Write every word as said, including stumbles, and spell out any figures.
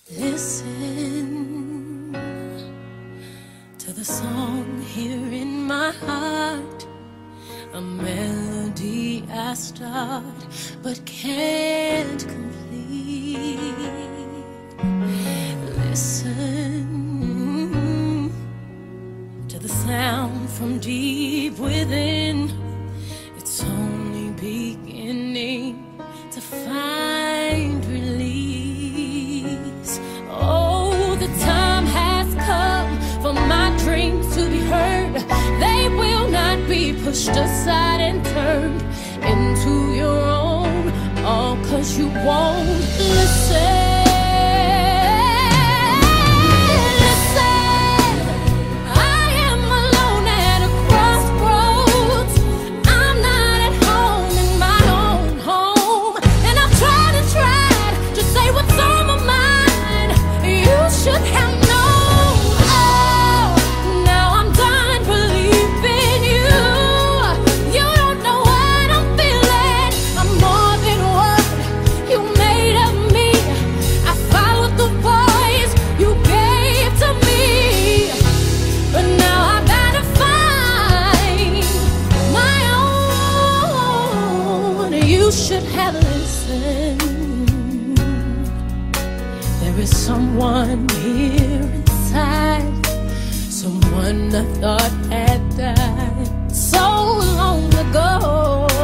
Listen to the song here in my heart, a melody I start but can't complete. Listen to the sound from deep within. It's only beginning to find release. Oh, the time has come for my dreams to be heard. They will not be pushed aside and turned into your own, all 'cause you won't listen. You should have listened. There is someone here inside, someone I thought had died so long ago.